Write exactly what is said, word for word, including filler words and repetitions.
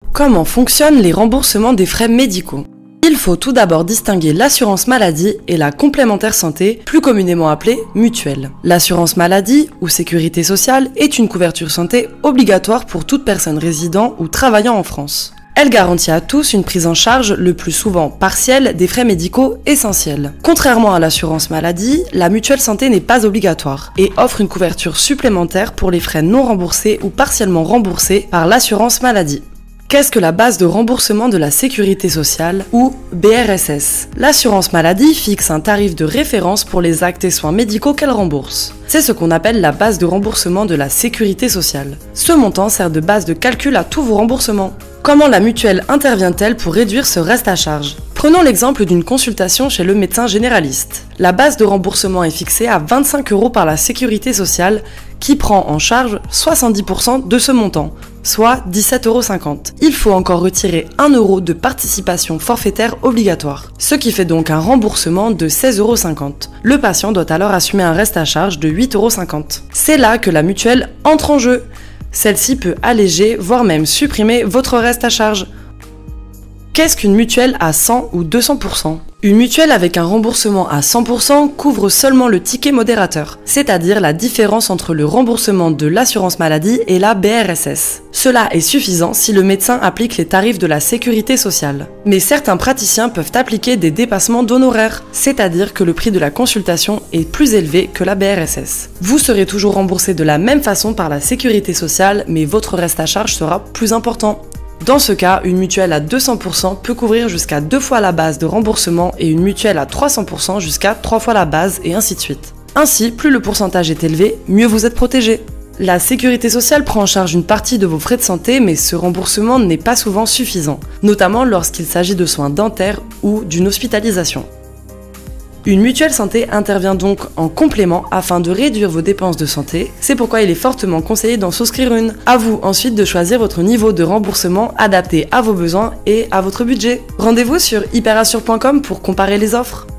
Comment fonctionnent les remboursements des frais médicaux? Il faut tout d'abord distinguer l'assurance maladie et la complémentaire santé, plus communément appelée mutuelle. L'assurance maladie ou sécurité sociale est une couverture santé obligatoire pour toute personne résidant ou travaillant en France. Elle garantit à tous une prise en charge, le plus souvent partielle, des frais médicaux essentiels. Contrairement à l'assurance maladie, la mutuelle santé n'est pas obligatoire et offre une couverture supplémentaire pour les frais non remboursés ou partiellement remboursés par l'assurance maladie. Qu'est-ce que la base de remboursement de la sécurité sociale ou B R S S? L'assurance maladie fixe un tarif de référence pour les actes et soins médicaux qu'elle rembourse. C'est ce qu'on appelle la base de remboursement de la sécurité sociale. Ce montant sert de base de calcul à tous vos remboursements. Comment la mutuelle intervient-elle pour réduire ce reste à charge? Prenons l'exemple d'une consultation chez le médecin généraliste. La base de remboursement est fixée à vingt-cinq euros par la sécurité sociale qui prend en charge soixante-dix pour cent de ce montant, soit dix-sept euros cinquante. Il faut encore retirer un euro de participation forfaitaire obligatoire, ce qui fait donc un remboursement de seize euros cinquante. Le patient doit alors assumer un reste à charge de huit euros cinquante. C'est là que la mutuelle entre en jeu. Celle-ci peut alléger, voire même supprimer votre reste à charge. Qu'est-ce qu'une mutuelle à cent ou deux cents pour cent? Une mutuelle avec un remboursement à cent pour cent couvre seulement le ticket modérateur, c'est-à-dire la différence entre le remboursement de l'assurance maladie et la B R S S. Cela est suffisant si le médecin applique les tarifs de la sécurité sociale. Mais certains praticiens peuvent appliquer des dépassements d'honoraires, c'est-à-dire que le prix de la consultation est plus élevé que la B R S S. Vous serez toujours remboursé de la même façon par la sécurité sociale, mais votre reste à charge sera plus important. Dans ce cas, une mutuelle à deux cents pour cent peut couvrir jusqu'à deux fois la base de remboursement et une mutuelle à trois cents pour cent jusqu'à trois fois la base et ainsi de suite. Ainsi, plus le pourcentage est élevé, mieux vous êtes protégé. La sécurité sociale prend en charge une partie de vos frais de santé, mais ce remboursement n'est pas souvent suffisant, notamment lorsqu'il s'agit de soins dentaires ou d'une hospitalisation. Une mutuelle santé intervient donc en complément afin de réduire vos dépenses de santé, c'est pourquoi il est fortement conseillé d'en souscrire une. À vous ensuite de choisir votre niveau de remboursement adapté à vos besoins et à votre budget. Rendez-vous sur hyperassure point com pour comparer les offres.